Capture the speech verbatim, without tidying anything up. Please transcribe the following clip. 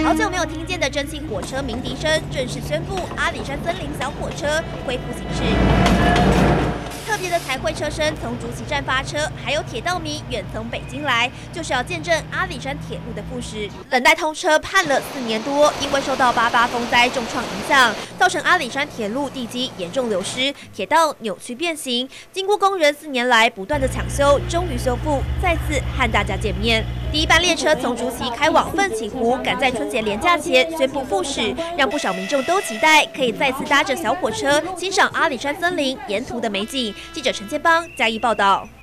好久没有听见的蒸汽火车鸣笛声，正式宣布阿里山森林小火车恢复行驶。特别的彩绘车身从竹崎站发车，还有铁道迷远从北京来，就是要见证阿里山铁路的复驶。等待通车盼了四年多，因为受到八八风灾重创影响，造成阿里山铁路地基严重流失，铁道扭曲变形。经过工人四年来不断的抢修，终于修复，再次和大家见面。第一班列车从竹崎开往奋起湖，赶在春节连假前宣布复驶，让不少民众都期待可以再次搭着小火车欣赏阿里山森林沿途的美景。记者陈建邦嘉义报道。